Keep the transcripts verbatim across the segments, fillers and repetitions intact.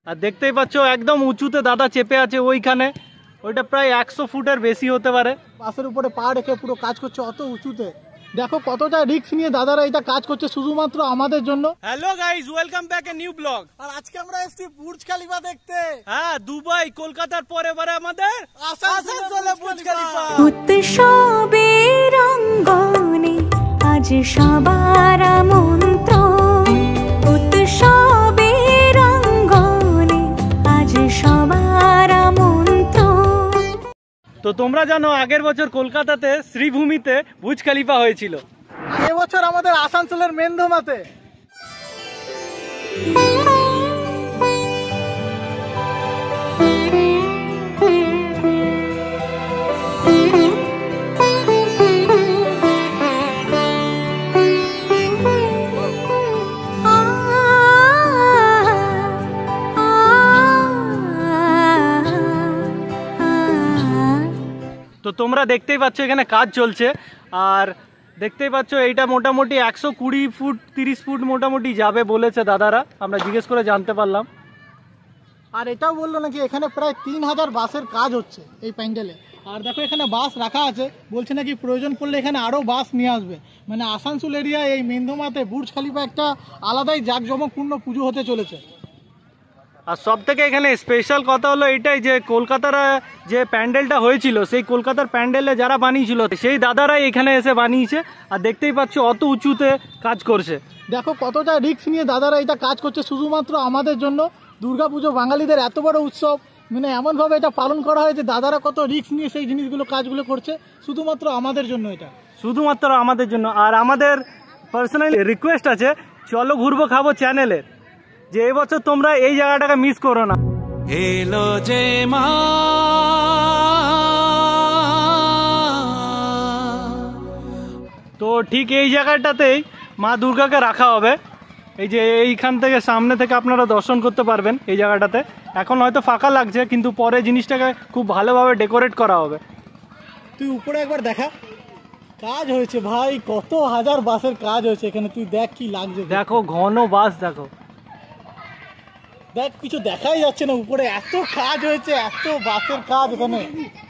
আর দেখতেই পাচ্ছ একদম উঁচুতে দাদা চেপে আছে ওইখানে, ওইটা প্রায় একশো ফুটের বেশি হতে পারে। বাসের উপরে পা রেখে পুরো কাজ করছে অত উঁচুতে। দেখো কতটা রিস্ক নিয়ে দাদারা এটা কাজ করছে শুধুমাত্র আমাদের জন্য। Hello guys, welcome back a new blog. আর আজকে আমরা এসেছি বুর্জ খলিফা দেখতে। হ্যাঁ, দুবাই কলকাতার পরে এবারে আমাদের আসানসোলে বুর্জ খলিফা। উৎসবের অঙ্গনে আজ সবার আমন্ত্রণ, উৎসবের অঙ্গনে আজ সবার আমন্ত্রণ। তো তোমরা জানো আগের বছর কলকাতাতে শ্রীভূমিতে বুর্জ খলিফা হয়েছিল, এবছর আমাদের আসানসোলের মেন্ধমাতে। তো তোমরা দেখতেই পাচ্ছ এখানে কাজ চলছে, আর দেখতেই পাচ্ছ এইটা মোটামুটি একশো কুড়ি ফুট তিরিশ ফুট মোটামুটি যাবে বলেছে দাদারা, আমরা জিজ্ঞেস করে জানতে পারলাম। আর এটাও বললো নাকি এখানে প্রায় তিন হাজার বাসের কাজ হচ্ছে এই প্যান্ডেলে। আর দেখো এখানে বাস রাখা আছে, বলছে নাকি প্রয়োজন পড়লে এখানে আরও বাস নিয়ে আসবে। মানে আসানসোল এরিয়া এই মেন্ধমাতে বুর্জ খলিফা একটা আলাদাই জাঁকজমকপূর্ণ পুজো হতে চলেছে। আর সব থেকে এখানে স্পেশাল কথা হলো এটাই যে কলকাতার যে প্যান্ডেলটা হয়েছিল সেই কলকাতার প্যান্ডেলে যারা বানিয়েছিল সেই দাদারাই এখানে এসে বানিয়েছে। আর দেখতেই পাচ্ছ অত উঁচুতে কাজ করছে। দেখো কতটা রিস্ক নিয়ে দাদারা এটা কাজ করছে শুধুমাত্র আমাদের জন্য। দুর্গাপুজো বাঙালিদের এত বড় উৎসব, মানে এমনভাবে এটা পালন করা হয় যে দাদারা কত রিস্ক নিয়ে সেই জিনিসগুলো কাজগুলো করছে শুধুমাত্র আমাদের জন্য, এটা শুধুমাত্র আমাদের জন্য। আর আমাদের পার্সোনালি রিকোয়েস্ট আছে, চলো ঘুরবো খাবো চ্যানেলের, যে এবছর তোমরা এই জায়গাটাকে মিস করো না। এলো যে মা তো ঠিক এই জায়গাটাতেই মা দুর্গাকে রাখা হবে। এই যে এইখান থেকে সামনে থেকে আপনারা দর্শন করতে পারবেন এই জায়গাটাতে। এখন হয়তো ফাঁকা লাগছে, কিন্তু পরে জিনিসটাকে খুব ভালোভাবে ডেকোরেট করা হবে। তুই উপরে একবার দেখা, কাজ হয়েছে ভাই, কত হাজার বাসের কাজ হয়েছে এখানে। তুই দেখ কি লাগছে, দেখো ঘন বাস, দেখো দেখ কিছু দেখাই যাচ্ছে না, উপরে এত কাজ হয়েছে, এত বাসের কাজ এখানে।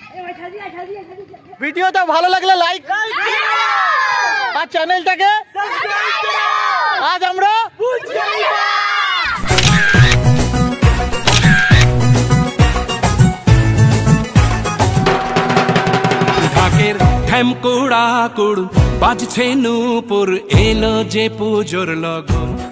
ভিডিওটা ভালো লাগলে লাইক আর চ্যানেলটাকে আজ আমরা ঢাকের ঠ্যামকুড়া কুড় বাজছে নূপুর, এলো যে পুজোর লগন।